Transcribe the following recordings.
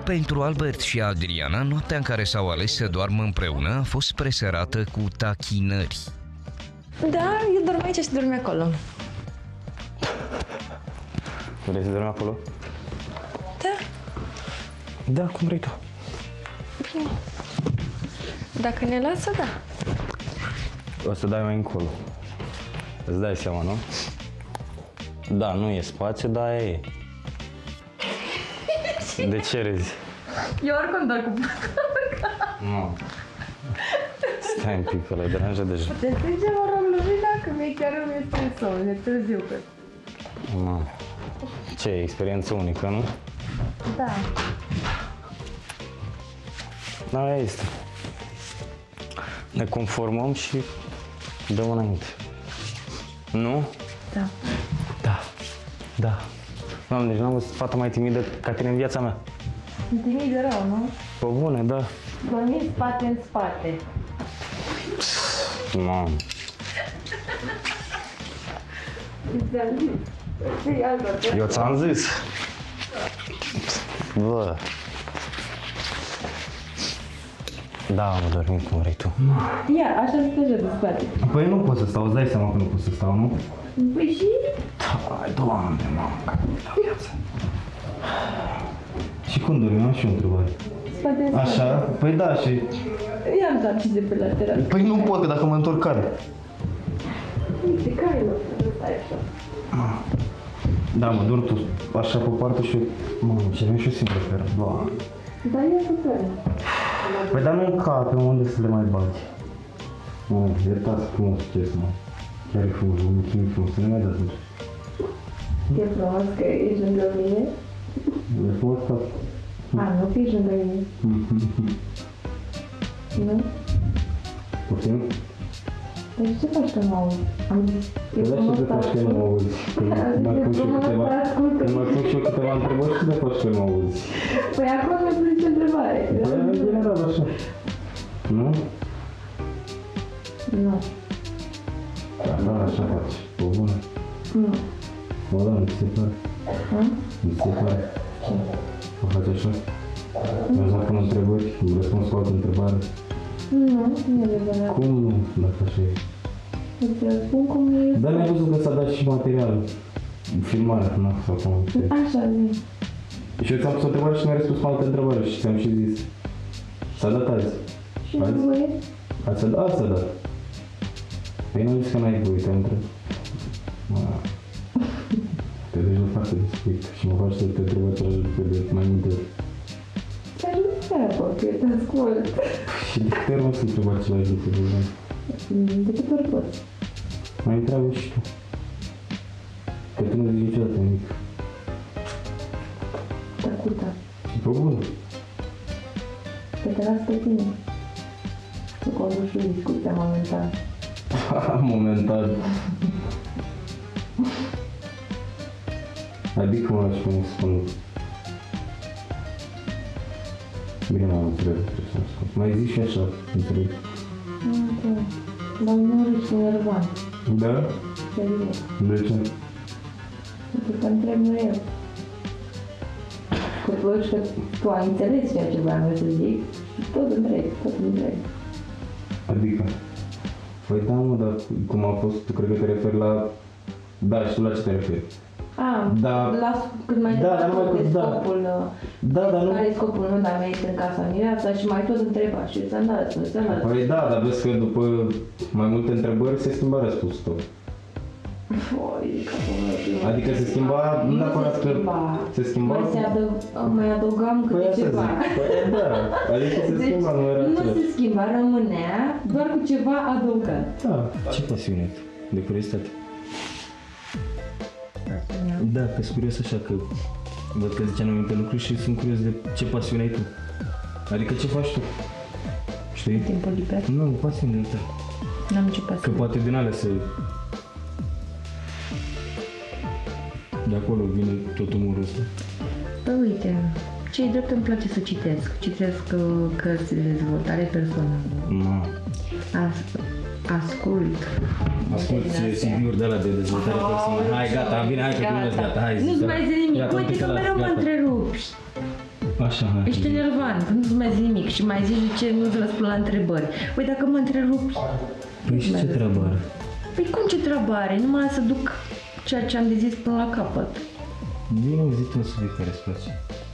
Pentru Albert și Adriana, noaptea în care s-au ales să doarmă împreună a fost presărată cu tachinări. Da, eu dorm aici și dormi acolo. Vrei să dormi acolo? Da. Da, cum vrei tu. Bine. Dacă ne lasă, da. O să dai mai încolo. Îți dai seama, nu? Da, nu e spațiu, dar e. De ce râzi? Eu oricum doar cu Nu. Stai un pic, ăla-i deranjă deja. de ce mă rog lumina, că mie chiar îmi este somn, e târziu pe. Nu. Ce, e experiență unică, nu? Da. Da, este. Ne conformăm și dăm înainte. Nu? Da. Da. Da. Doamne, deci n-am văzut fata mai timidă ca tine în viața mea. Timid de rău, nu? Pe bune, da. Dormi spate în spate. Mamă. Eu ți-am zis. Bă. Da, mă dormi cum vrei tu. Ia, așa stă jos în spate. Păi nu pot să stau, îți dai seama că nu pot să stau, nu? Păi și? Hai, Doamne, mamă, că la viață. Și cum dormi? Am și o întrebare. Spate în spate. Așa? Păi da, și... Ia-mi dat și de pe lateral. Păi nu pot, că dacă mă întorc cad. Uite, care e locul? Stai așa. Da, mă, dorm tu așa pe partea și eu... Mamă, ce avem și eu simplu pe Doamne. Dar ia putere. Păi dar nu încape unde să le mai bagi. Mă, iertați frumos ce mă. Chiar e frumos, vă mulțumim frumos, să ne mai dați. E frumos că ești lângă mine. E frumos că... A, nu că ești lângă mine. Nu? Poftim? Deci ce faci că nu auzi? Am zis, e Păi da, frumos și te faci că nu mă auzi. Când mai pun și eu câteva întrebări și te faci că nu mă auzi. Păi acum mi-a pus întrebare. Păi în general așa. Nu? Nu. Da, așa faci. O bună. Nu. Bă, da, mi se pare. Mi se pare. Ce? O faci așa? Mi-am dat până întrebări, îmi răspuns cu altă întrebare. Nu, nu e adevărat. Cum nu, dacă așa e? Îți răspund cum e. Dar mi-ai văzut că s-a dat și material. Filmarea, nu? Sau cum știi. Așa zi. Și eu ți-am pus o întrebare și mi-ai răspuns cu altă întrebare și ți-am și zis. S-a dat azi. Și nu voie? Ați dat? Azi s-a dat. Păi nu zis că n-ai voie, te-am întrebat. Te duci la față de subiect și mă faci să te întreb același lucru de mai multe ori. Te-aș treabă, că te ascult. Și de câte ori mă să întreb același lucru de vreme? De câte ori poți? Mai întreabă și tu. Că tu nu zici niciodată nimic. Tăcută. Și pe bune. Că te las pe tine. Să conduci și discuția momentan. Momentan. Adică mă lași cum spun. Bine, m-am înțeles, trebuie să-mi spun. Mai zici și așa, înțeleg. Ok. Dar nu ești nervan. Da? Serios. De ce? Pentru că întreb mereu. Că văd că tu ai înțeles ceea ce vreau să zic și tot întreg. Adică? Păi da, mă, dar cum a fost, tu cred că te referi la... Da, și tu la ce te referi? Da. Las cât mai Da, dar nu mai- de da. scopul, Da, dar nu... care e scopul meu, dar mi-a ieșit în casa mireasa și mai tot întreba și ți-am dat răspuns, ți-am dat răspuns. Păi da, dar vezi că după mai multe întrebări se schimba răspunsul tău. Foi, că Adică se schimba, nu neapărat că... Se schimba? Mai adăugam Păi câte asta ceva. zic, păi da, adică se Deci, schimba, nu era nu se același. schimba, rămânea doar cu ceva adăugat. Da. Ce pasiune ai tu? De curiozitate? Da, că sunt curios așa, că văd că ziceam anumite lucruri și sunt curios de ce pasiune ai tu. Adică ce faci tu? Știi? Timpul liber? Nu, pasiune de tău. N-am nicio Că pasiune. poate din alea se... De acolo vine tot umorul ăsta. Păi uite, ce-i drept îmi place să citesc. Citesc cărți de dezvoltare personală. Ascult. Asculti CD-uri de alea de dezvoltare personală. Hai, gata, bine, hai că nu gata, hai. Nu-ți mai zic nimic. Gata, Uite că las, mereu mă gata. întrerupi. Așa, hai. Ești enervant, nu-ți mai zici nimic și mai zici de ce nu-ți răspund la întrebări. Păi dacă mă întrerupi... Păi și ce treabă are? Păi cum ce treabă are? Nu mai să duc ceea ce am de zis până la capăt. Bine, zi-te un subiect care îți place.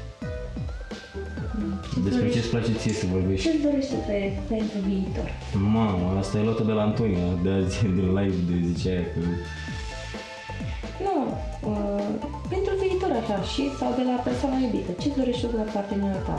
Despre ce îți place ție să vorbești? Ce-ți dorești să trăiești pentru viitor? Mamă, asta e luată de la Antonia, de azi, din live, de zicea aia că... Nu, pentru viitor așa și sau de la persoana iubită. Ce-ți dorești tu de la partenera ta?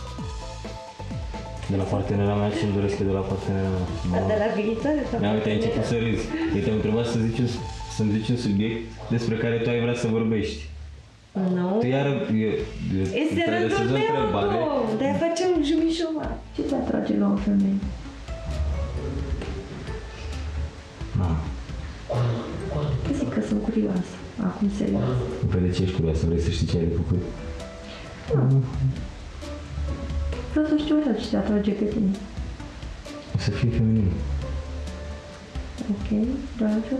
De la partenera mea, ce-mi doresc eu de la partenera mea? De la viitor? Ia uite, ai început să râzi. Eu te-am întrebat să-mi zici un subiect despre care tu ai vrea să vorbești. Nu. Tu iară... Este rândul meu, de-aia facem jumișoara. Ce te atrage la o femeie? Na. Zic că sunt curioasă. Acum serios. Păi de ce ești curioasă? Vrei să știi ce ai de făcut? Vreau să știu așa ce te atrage pe tine. O să fii feminin. Ok, doar atât?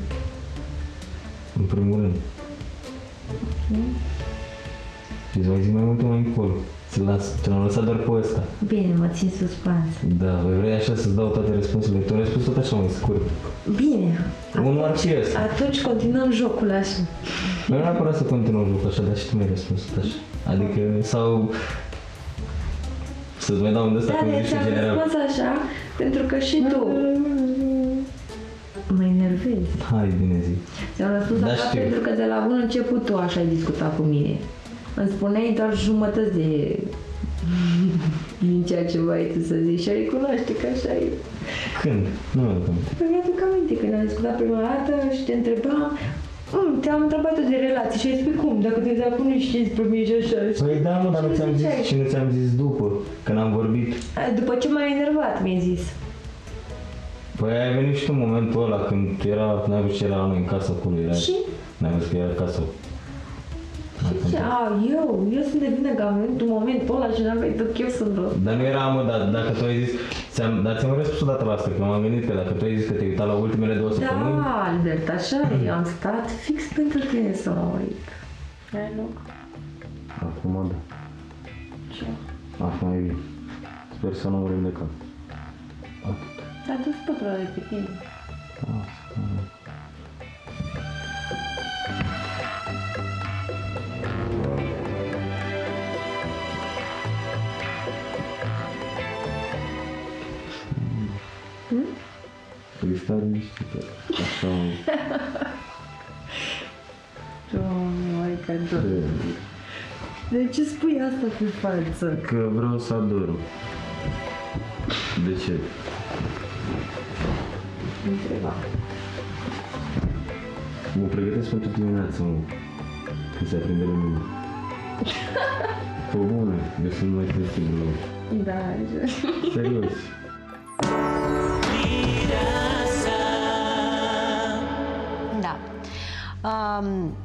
În primul rând. Ok. Și îți mai zic mai multe mai încolo. Ți-l-am lăsat doar pe ăsta. Bine, mă țin suspans. Da, vrei așa să-ți dau toate răspunsurile? Tu ai răspuns tot așa mai scurt. Bine. Unul ar fi ăsta. Atunci continuăm jocul așa. Nu neapărat să continuăm jocul așa, dar și tu mi-ai răspuns tot așa. Adică, sau... Să-ți mai dau un de ăsta, Da, cum de zici ți-am în general. răspuns așa, pentru că și tu mă enervezi. Hai, bine zi. Ți-am răspuns Da, așa știu. pentru că de la bun început tu așa ai discutat cu mine. Îmi spuneai doar jumătăți de din ceea ce vrei tu să zici și recunoaște că așa e. Când? Nu mi-aduc aminte. Păi mi-aduc aminte când am discutat prima dată și te întrebam te-am întrebat de relații și ai spus cum, dacă te dacă nu știi despre mine și așa. Păi da, mă, dar nu ți-am zis ziceai? și nu ți-am zis după, când am vorbit. După ce m-ai enervat, mi-ai zis. Păi ai venit și tu în momentul ăla când era, n-ai văzut ce era la noi în casă acolo, era... Și? N-ai văzut că era acasă. Și ce? Eu sunt de vină că am venit în momentul ăla și n-am venit eu sunt rău. Dar nu era, mă, dar dacă tu ai zis... Dar ți-am răspuns o dată la asta, că m-am gândit că dacă tu ai zis că te-ai uitat la ultimele 2 săptămâni... Da, Albert, așa e, eu am stat fix pentru tine să mă uit. Ai loc? Acum, da. Ce? Acum e bine. Sper să nu murim de cap. Atât. Dar du-ți pătrăle pe tine. Păi stai liniștită. Așa... Doamne, că de ce spui asta pe față? Că vreau să adorm. De ce? Întreba. Mă pregătesc pentru dimineață, mă. Când se aprinde lumina. Pe bune, eu sunt mai sensibil la... Da, așa. Serios. Da.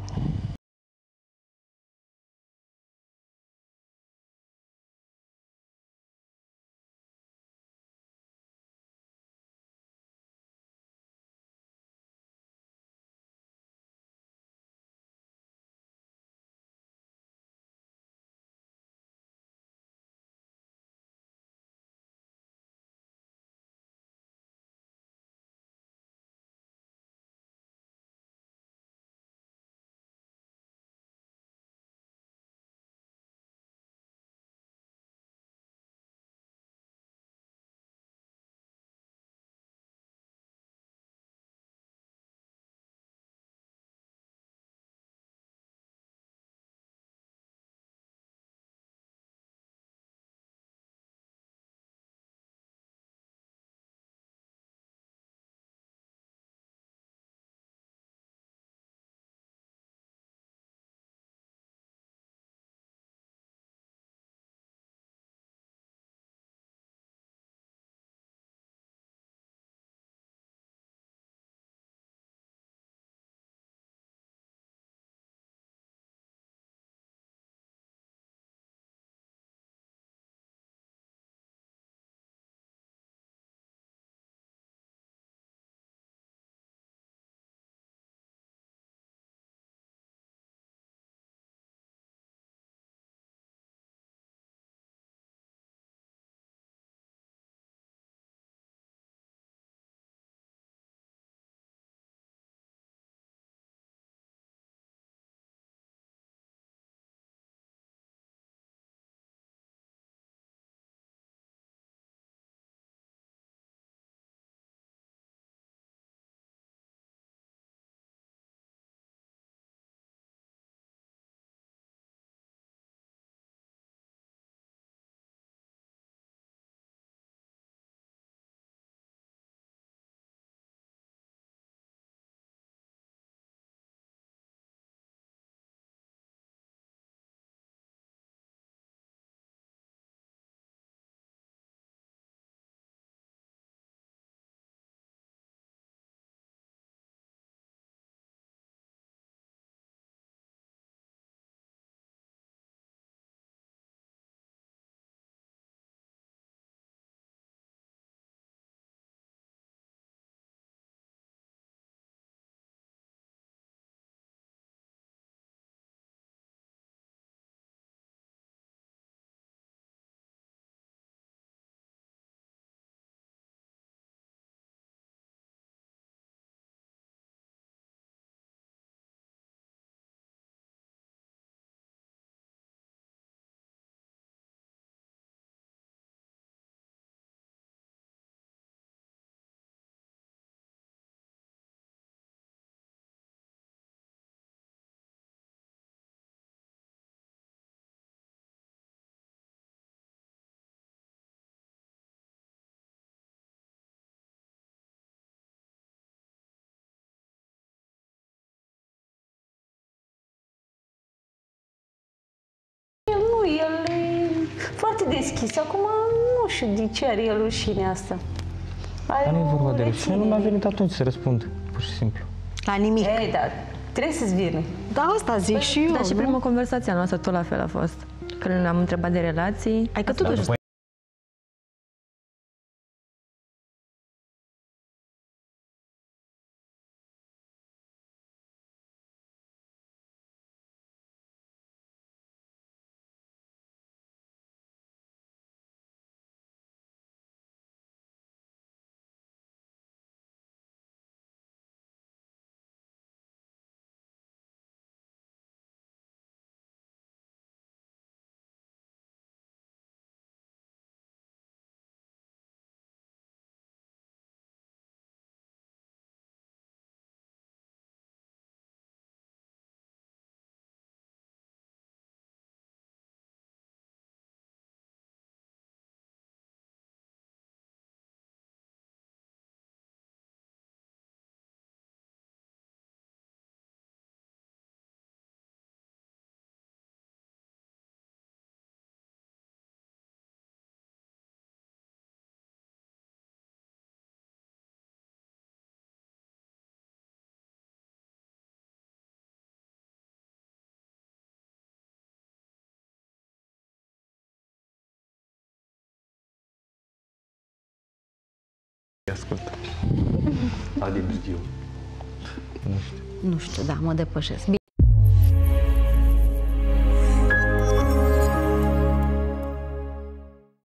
foarte deschis. Acum nu știu de ce are el rușine asta. Dar nu e vorba de rușine, nu mi-a venit atunci să răspund, pur și simplu. La nimic. Ei, dar trebuie să-ți vină. Da, asta zic și eu, Dar și nu? prima conversație a noastră tot la fel a fost. Când ne-am întrebat de relații. Hai că totuși... Ascult. Adi Brgiu. Nu știu, da, mă depășesc.